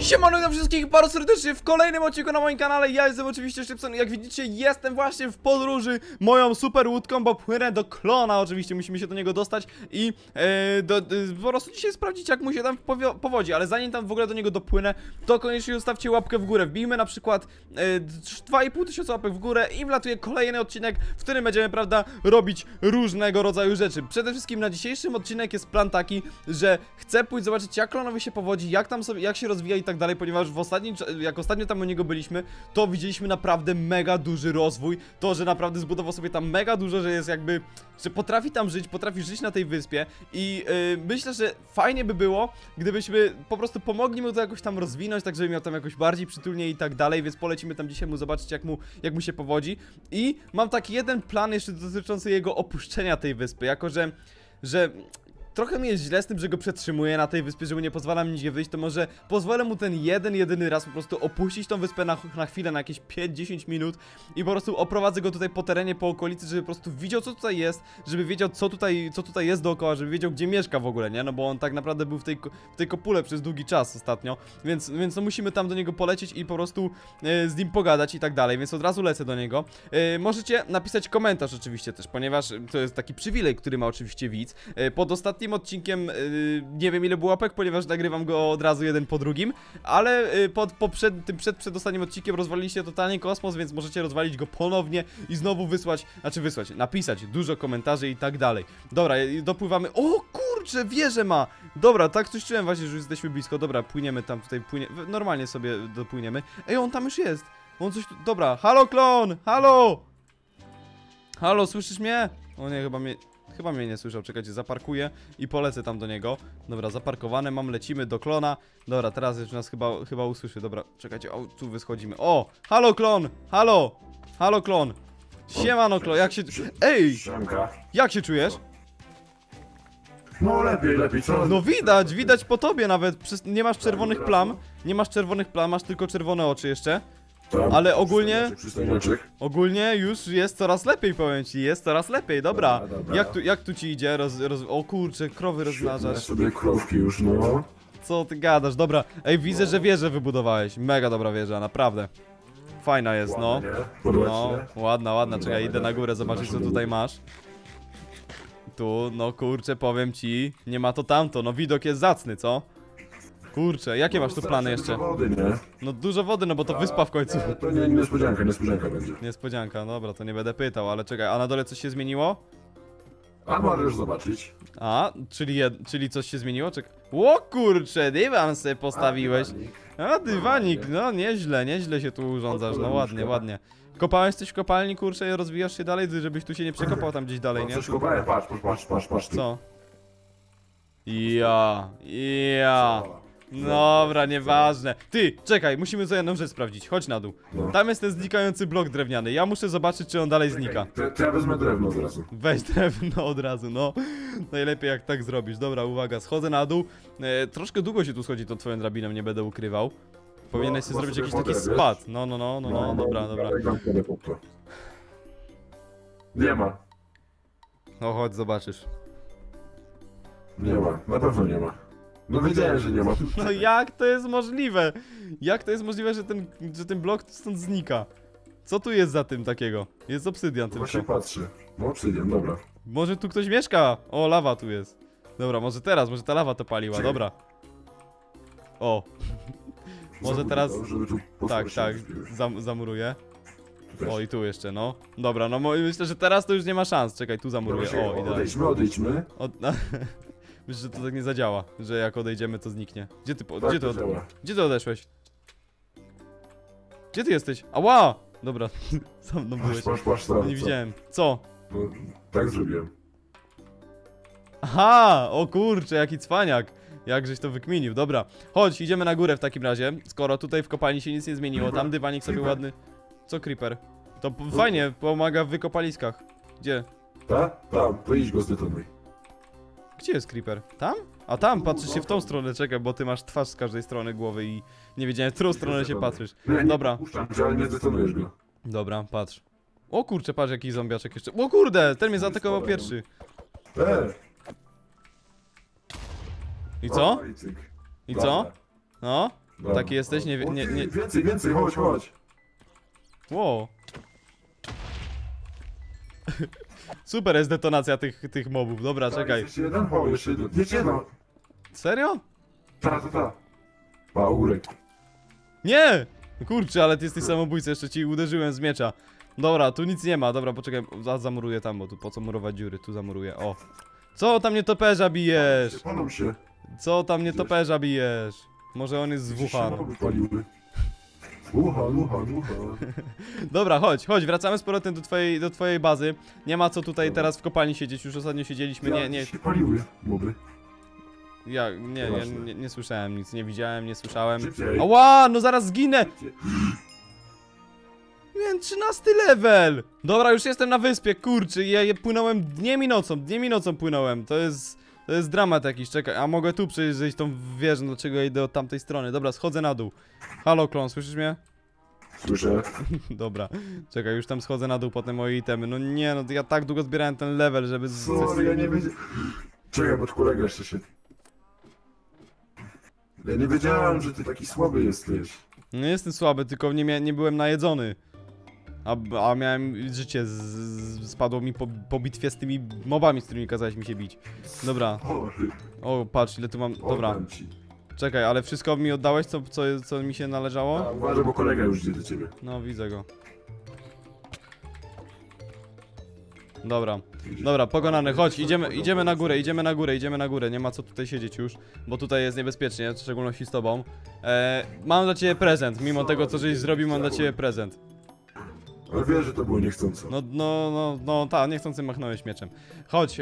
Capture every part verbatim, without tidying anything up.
Siemano dla wszystkich bardzo serdecznie w kolejnym odcinku na moim kanale. Ja jestem oczywiście Szybson. Jak widzicie, jestem właśnie w podróży moją super łódką, bo płynę do klona. Oczywiście musimy się do niego dostać i e, do, do, po prostu dzisiaj sprawdzić, jak mu się tam powodzi. Ale zanim tam w ogóle do niego dopłynę, to koniecznie zostawcie łapkę w górę. Wbijmy na przykład e, dwa i pół tysiąca łapek w górę i wlatuje kolejny odcinek, w którym będziemy, prawda, robić różnego rodzaju rzeczy. Przede wszystkim na dzisiejszym odcinek jest plan taki, że chcę pójść zobaczyć, jak klonowi się powodzi, jak tam sobie, jak się rozwija i tak dalej, ponieważ w ostatnim, jak ostatnio tam u niego byliśmy, to widzieliśmy naprawdę mega duży rozwój, to, że naprawdę zbudował sobie tam mega dużo, że jest jakby, że potrafi tam żyć, potrafi żyć na tej wyspie i yy, myślę, że fajnie by było, gdybyśmy po prostu pomogli mu to jakoś tam rozwinąć, tak żeby miał tam jakoś bardziej przytulnie i tak dalej, więc polecimy tam dzisiaj mu zobaczyć, jak mu, jak mu się powodzi. I mam taki jeden plan jeszcze dotyczący jego opuszczenia tej wyspy, jako że, że trochę mi jest źle z tym, że go przetrzymuję na tej wyspie, że mu nie pozwalam nigdzie wyjść, to może pozwolę mu ten jeden, jedyny raz po prostu opuścić tą wyspę na, na chwilę, na jakieś pięć dziesięć minut i po prostu oprowadzę go tutaj po terenie, po okolicy, żeby po prostu widział, co tutaj jest, żeby wiedział, co tutaj, co tutaj jest dookoła, żeby wiedział, gdzie mieszka w ogóle, nie? No bo on tak naprawdę był w tej, w tej kopule przez długi czas ostatnio, więc, więc no musimy tam do niego polecieć i po prostu e, z nim pogadać i tak dalej, więc od razu lecę do niego. E, możecie napisać komentarz oczywiście też, ponieważ to jest taki przywilej, który ma oczywiście widz. E, pod ostatnim odcinkiem, yy, nie wiem ile było łapek, ponieważ nagrywam go od razu jeden po drugim, ale yy, pod poprzed, tym przed, przedostatnim odcinkiem rozwaliliście totalnie kosmos, więc możecie rozwalić go ponownie i znowu wysłać, znaczy wysłać, napisać dużo komentarzy i tak dalej. Dobra, dopływamy, o kurczę, wieżę ma! Dobra, tak coś czułem właśnie, że już jesteśmy blisko, dobra, płyniemy tam, tutaj płynie, normalnie sobie dopłyniemy. Ej, on tam już jest, on coś tu, dobra, halo klon, halo! Halo, słyszysz mnie? O nie, chyba mnie... Chyba mnie nie słyszał, czekajcie, zaparkuję i polecę tam do niego. Dobra, zaparkowane mam, lecimy do klona. Dobra, teraz już nas chyba, chyba usłyszy. Dobra, czekajcie, o, tu wyschodzimy. O, halo klon, halo, halo klon. Siemano klon, jak się... Ej, jak się czujesz? No lepiej, lepiej, co? No widać, widać po tobie nawet, nie masz czerwonych plam. Nie masz czerwonych plam, masz tylko czerwone oczy jeszcze. Ale ogólnie, ogólnie już jest coraz lepiej, powiem ci, jest coraz lepiej, dobra. Dobra, dobra. Jak tu, jak tu ci idzie? Roz, roz... O kurczę, krowy rozmnażasz. sobie krówki już, no. Co ty gadasz? Dobra, ej, widzę, że wieżę wybudowałeś. Mega dobra wieża, naprawdę. Fajna jest, no. No, ładna, ładna, czekaj, idę na górę zobaczyć, co tutaj masz. Tu, no kurczę, powiem ci, nie ma to tamto, no widok jest zacny, co? Kurczę, jakie masz tu plany jeszcze? Wody, nie? No dużo wody, no bo to wyspa w końcu. To nie, niespodzianka, niespodzianka będzie. Niespodzianka, dobra, to nie będę pytał, ale czekaj, a na dole coś się zmieniło? A możesz zobaczyć. A, czyli, jed, czyli coś się zmieniło? Czekaj. O kurczę, dywan sobie postawiłeś. A, dywanik, no nieźle, nieźle się tu urządzasz, no ładnie, ładnie. Kopałeś coś w kopalni, kurczę, i rozwijasz się dalej, żebyś tu się nie przekopał tam gdzieś dalej, No, nie? coś kopałem, patrz, patrz, patrz, patrz. tu. Co? Ja, ja. Dobra, nieważne. Ty, czekaj, musimy co jedną rzecz sprawdzić. Chodź na dół. No. Tam jest ten znikający blok drewniany. Ja muszę zobaczyć, czy on dalej znika. To, to ja wezmę drewno od razu. Weź drewno od razu, no. Najlepiej jak tak zrobisz. Dobra, uwaga, schodzę na dół. E, troszkę długo się tu schodzi tą twoją drabiną, nie będę ukrywał. Powinieneś No, sobie zrobić masz jakiś sobie taki wodę, spad. No, no, no, no, no, dobra, dobra. Nie ma. No chodź, zobaczysz. Nie ma, na pewno nie ma. No wiedziałem, że nie ma. No jak to jest możliwe? Jak to jest możliwe, że ten, że ten blok stąd znika? Co tu jest za tym takiego? Jest obsydian Właśnie tylko. patrzy. No obsydian, dobra. Może tu ktoś mieszka? O, lawa tu jest. Dobra, może teraz, może ta lawa to paliła, Czekaj. dobra. O. Może Zamknij teraz... to, żeby tu Tak, posłuchać tak, się zam zamuruję. Tu też. O, i tu jeszcze, no. Dobra, no mo- myślę, że teraz to już nie ma szans. Czekaj, tu zamuruję. Dobra, O, idealnie. odejdźmy, odejdźmy. O, no. Myślę, że to tak nie zadziała, że jak odejdziemy, to zniknie. Gdzie ty, po... Tak gdzie, ty to od... działa. Gdzie ty odeszłeś? Gdzie ty jesteś? Ała! Dobra, sam mną byłeś. Patrz, patrz, patrz, No tam, nie co? widziałem. Co? No, tak zrobiłem. Aha! O kurczę, jaki cwaniak! Jakżeś to wykminił, dobra. Chodź, idziemy na górę w takim razie. Skoro tutaj w kopalni się nic nie zmieniło, tam dywanik sobie Creeper. ładny. Co creeper? To p- fajnie, pomaga w wykopaliskach. Gdzie? Tak? Tam, to idź go zdetonuj. Gdzie jest creeper? Tam? A tam, patrzysz się w tą stronę, czekaj, bo ty masz twarz z każdej strony głowy i nie wiedziałem, w którą stronę się patrzysz. Nie, nie Dobra, puszczam cię, ale nie zdetonujesz go. dobra, patrz. O kurczę, patrz jaki zombiaczek jeszcze. O kurde, ten mnie zaatakował pierwszy. Eee. I co? O, i cyk. I co? Dobra. No? Dobra. Taki jesteś? Nie, O, nie, ty, nie... Więcej, więcej, chodź, chodź. Wow. Super jest detonacja tych, tych mobów, dobra, Tak, czekaj. Jeszcze jeden, o, jeszcze jeden. Jeszcze jeden. Serio? Ta, ta, ta. Pa, ogórek. Nie! Kurczę, ale ty jesteś samobójcą, jeszcze ci uderzyłem z miecza. Dobra, tu nic nie ma, dobra, poczekaj, za- zamuruję tam, bo tu po co murować dziury, tu zamuruję, o. Co tam nietoperza bijesz? Palą się. Co tam nietoperza bijesz? Może on jest z Wuhan. Się nowy paliły. Wuhan, Wuhan, Wuhan. Dobra, chodź, chodź, wracamy z powrotem do twojej, do twojej bazy. Nie ma co tutaj Dobra. teraz w kopalni siedzieć, już ostatnio siedzieliśmy, nie, nie, się paliły, moby. ja, nie, ja Właśnie. nie, nie słyszałem nic, nie widziałem, nie słyszałem. Szybciej. Ała, no zaraz zginę! Miałem trzynasty level! Dobra, już jestem na wyspie, kurczę, ja, ja płynąłem dniem i nocą, dniem i nocą płynąłem, to jest, to jest dramat jakiś, czekaj, a mogę tu przejść tą wieżę, dlaczego ja idę od tamtej strony, dobra, schodzę na dół. Halo, klon, słyszysz mnie? Słyszę. Dobra, czekaj, już tam schodzę na dół po te moje itemy, no nie, no ja tak długo zbierałem ten level, żeby... z- Sorry, ja nie wiedziałem. Czekaj, bo kolega jeszcze się... Ja nie wiedziałem, że ty taki słaby jesteś. No jestem słaby, tylko nie, mia nie byłem najedzony. A, a miałem życie, z, z, spadło mi po, po bitwie z tymi mobami, z którymi kazałeś mi się bić. Dobra. Sorry. O, patrz, ile tu mam. Dobra, Oddam ci. czekaj, ale wszystko mi oddałeś, co, co, co mi się A, należało? uważaj, bo kolega już idzie do ciebie. No, widzę go. Dobra, dobra, pokonany, chodź, idziemy, idziemy na górę, idziemy na górę, idziemy na górę, nie ma co tutaj siedzieć już, bo tutaj jest niebezpiecznie, w szczególności z tobą. E, mam dla ciebie prezent, mimo tego, co żeś zrobił, mam dla ciebie prezent. Ale wiesz, że to było niechcąco. No, no, no, no, ta, niechcący machnąłeś mieczem. Chodź, e,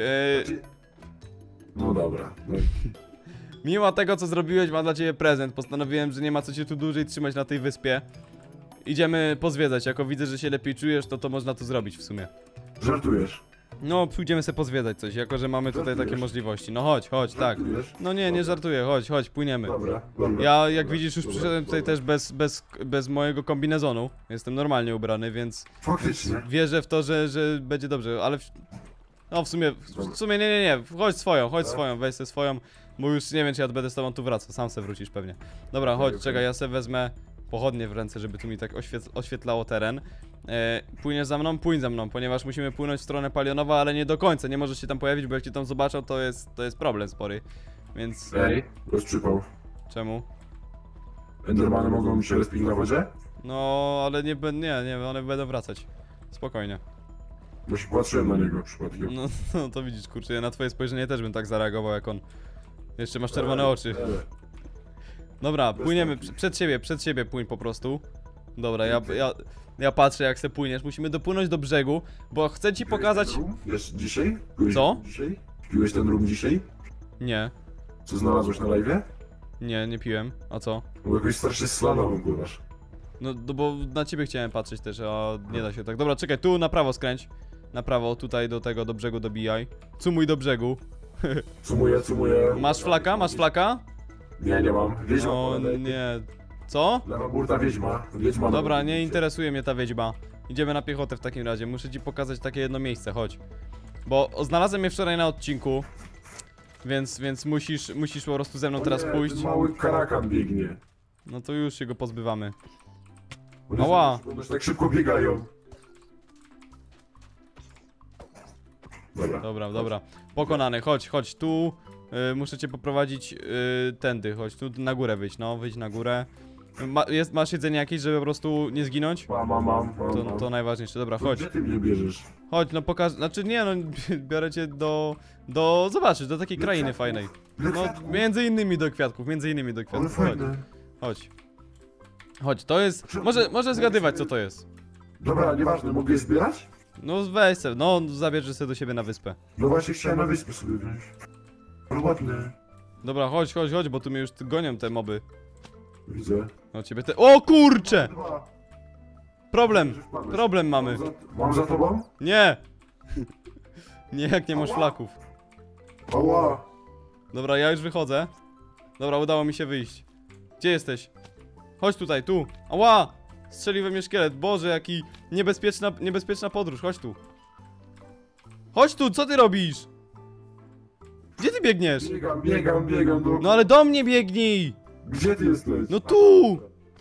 No dobra. No. mimo tego, co zrobiłeś, mam dla ciebie prezent. Postanowiłem, że nie ma co cię tu dłużej trzymać na tej wyspie. Idziemy pozwiedzać, jako widzę, że się lepiej czujesz, to to można to zrobić w sumie. Żartujesz. No, pójdziemy sobie pozwiedzać coś, jako że mamy tutaj takie Żartujesz? możliwości. No chodź, chodź, tak. Żartujesz? No nie, nie żartuję, chodź, chodź, płyniemy. Dobra, dobra. Ja, jak dobra, widzisz, już dobra, przyszedłem tutaj dobra. też bez, bez, bez mojego kombinezonu. Jestem normalnie ubrany, więc Faktycznie. wierzę w to, że, że będzie dobrze, ale... W... No w sumie, w sumie nie, nie, nie, chodź swoją, chodź Tak? swoją, weź se swoją, bo już nie wiem, czy ja będę z tobą tu wracał, sam se wrócisz pewnie. Dobra, chodź, okej. czekaj, ja se wezmę pochodnie w ręce, żeby tu mi tak oświet oświetlało teren. E, płyniesz za mną? Płyń za mną, ponieważ musimy płynąć w stronę Palionowa, ale nie do końca, nie możesz się tam pojawić, bo jak cię tam zobaczą, to jest, to jest problem spory. Więc... Ej, rozczypał. Czemu? Endermany mogą mi się respić na wodzie? No, ale nie, bę- nie, nie, one będą wracać. Spokojnie. Bo się patrzyłem na niego przypadkiem. No, no to widzisz, kurczę, ja na twoje spojrzenie też bym tak zareagował jak on. Jeszcze masz czerwone oczy. Dobra, płyniemy, taki. pr- przed siebie, przed siebie płyń po prostu. Dobra, ja, ja, ja patrzę jak se płyniesz, musimy dopłynąć do brzegu, bo chcę ci pokazać... Wiesz, dzisiaj? Piłeś Co? Dzisiaj? Piłeś ten rum dzisiaj? Nie, Co znalazłeś na live'ie? nie, nie piłem, a co? Bo jakoś strasznie slalomem pływasz. No, no bo na ciebie chciałem patrzeć też, a nie da się tak. Dobra, czekaj, tu na prawo skręć. Na prawo, tutaj do tego, do brzegu dobijaj. Cumuj do brzegu. Cumuję, cumuję. Masz flaka? Masz flaka? Nie, nie mam. Wiedźma. O pogadaj. nie. Co? Lewa burta wiedźma. Wiedźma. Dobra, na- nie interesuje mnie ta wiedźma. Idziemy na piechotę w takim razie. Muszę ci pokazać takie jedno miejsce, chodź. Bo znalazłem je wczoraj na odcinku. Więc, więc musisz, musisz po prostu ze mną O teraz nie, pójść. ten mały karakan biegnie. No to już się go pozbywamy. One Ała. się- One się tak szybko biegają. Dobra. Dobra, dobra. Pokonany, chodź, chodź tu. Yy, muszę cię poprowadzić yy, tędy, chodź tu na górę wyjść, no, wyjdź na górę. Ma, jest, masz jedzenie jakieś, żeby po prostu nie zginąć? Mam, mam, mam. mam, To, mam. to najważniejsze, dobra, To chodź. Gdzie ty mnie bierzesz? Chodź, no pokaż, znaczy nie no, biorę cię do, do, zobaczysz, do takiej Do krainy kwiatków. fajnej. Do No, kwiatków. między innymi do kwiatków, między innymi do Ale kwiatków, chodź, fajne. chodź. Chodź, to jest, może, może zgadywać co to jest. Dobra, nieważne, mogę je zbierać? No weź se, no zabierz sobie do siebie na wyspę. No właśnie chciałem na wyspę sobie wziąć. Ale ładne. Dobra, chodź, chodź, chodź, bo tu mnie już gonią te moby. Widzę. No ciebie te, o kurcze! Dwa. Problem, Że wpadłeś. problem mamy. Mam za, mam za tobą? Nie! Nie, jak nie masz flaków. Ała. Dobra, ja już wychodzę. Dobra, udało mi się wyjść. Gdzie jesteś? Chodź tutaj, tu. Ała! Strzelił we mnie szkielet. Boże, jaki niebezpieczna, niebezpieczna podróż. Chodź tu. Chodź tu, co ty robisz? Gdzie ty biegniesz? Biegam, biegam, biegam do... No ale do mnie biegnij! Gdzie ty jesteś? No tu!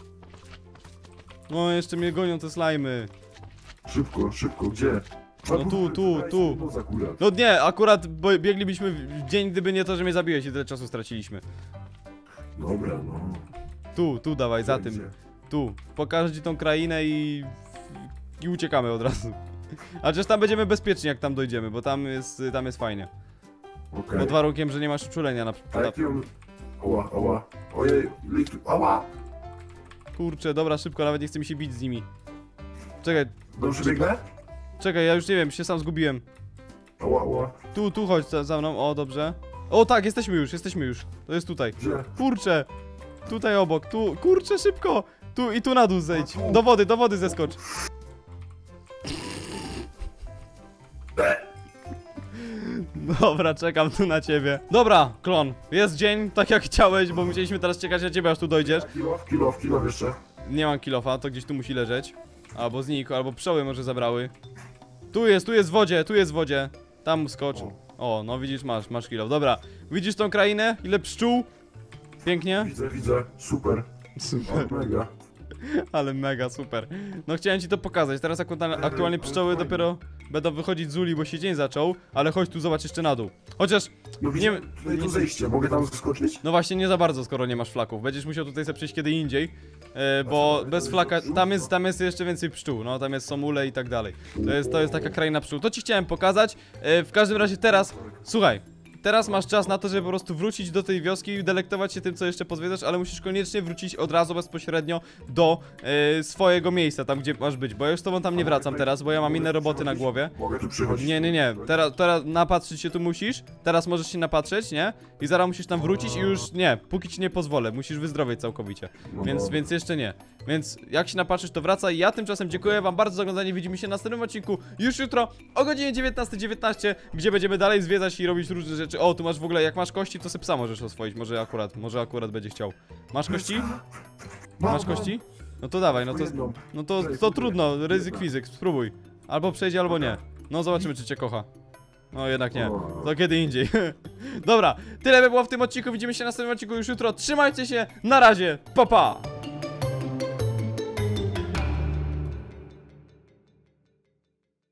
No, jeszcze mnie gonią te slajmy. Szybko, szybko, gdzie? No tu, tu, tu. Noc akurat. No nie, akurat bo bieglibyśmy w dzień, gdyby nie to, że mnie zabiłeś i tyle czasu straciliśmy. Dobra, no. Tu, tu dawaj, za tym. Gdzie? Tu. Pokażę ci tą krainę i... I uciekamy od razu. A przecież tam będziemy bezpieczni, jak tam dojdziemy, bo tam jest, tam jest fajnie. Okej. Pod warunkiem, że nie masz uczulenia na... A na... jaki on... Ała, ała. Ojej, likt... Ała! Kurczę, dobra, szybko, nawet nie chcę mi się bić z nimi. Czekaj, Dobrze biegnę? czekaj, ja już nie wiem, się sam zgubiłem. Ała, ała. Tu, tu chodź za, za mną, o, dobrze. O tak, jesteśmy już, jesteśmy już. To jest tutaj. Gdzie? Kurczę! Tutaj obok, tu, kurczę, szybko! Tu i tu na dół zejdź. Do wody, do wody zeskocz. Dobra, czekam tu na ciebie. Dobra, klon, jest dzień, tak jak chciałeś, bo musieliśmy teraz czekać na ciebie, aż tu dojdziesz. Kilof, kilof, kilof jeszcze. Nie mam kilofa, to gdzieś tu musi leżeć. Albo znikł, albo pszczoły może zabrały. Tu jest, tu jest w wodzie, tu jest w wodzie. Tam skocz. O, no widzisz, masz, masz kilof. Dobra, widzisz tą krainę? Ile pszczół? Pięknie? Widzę, widzę. Super. Super. O, mega. Ale mega, super. No chciałem ci to pokazać, teraz aktualnie, aktualnie pszczoły dopiero będą wychodzić z uli, bo się dzień zaczął. Ale chodź tu, zobacz jeszcze na dół. Chociaż, No nie... widzę, tutaj tu zejście. Mogę tam zaskoczyć? No właśnie, nie za bardzo, skoro nie masz flaków. Będziesz musiał tutaj sobie przejść kiedy indziej. E, bo bez flaka, tam jest, tam jest jeszcze więcej pszczół, no tam jest są ule i tak dalej. To jest, to jest taka kraina pszczół. To ci chciałem pokazać. E, w każdym razie teraz, słuchaj. Teraz masz czas na to, żeby po prostu wrócić do tej wioski i delektować się tym, co jeszcze pozwiedzasz, ale musisz koniecznie wrócić od razu bezpośrednio do e, swojego miejsca, tam gdzie masz być, bo ja już z tobą tam nie wracam teraz, bo ja mam inne roboty na głowie. Mogę tu przychodzić? Nie, nie, nie, teraz, teraz napatrzyć się tu musisz, teraz możesz się napatrzeć, nie? I zaraz musisz tam wrócić i już nie, póki ci nie pozwolę, musisz wyzdrowieć całkowicie, No więc, dobra. więc jeszcze nie. Więc jak się napatrzysz, to wracaj. Ja tymczasem dziękuję wam bardzo za oglądanie, widzimy się na następnym odcinku już jutro o godzinie dziewiętnastej dziewiętnaście, gdzie będziemy dalej zwiedzać i robić różne rzeczy. O, tu masz w ogóle, jak masz kości, to sobie psa możesz oswoić, może akurat, może akurat będzie chciał. Masz kości? Mam, Masz mam. kości? No to dawaj, no to, Jedną. no to, to trudno, ryzyk fizyk, spróbuj. Albo przejdzie, albo nie. No zobaczymy, czy cię kocha. No jednak nie, to kiedy indziej. Dobra, tyle by było w tym odcinku, widzimy się na następnym odcinku już jutro. Trzymajcie się, na razie, pa pa!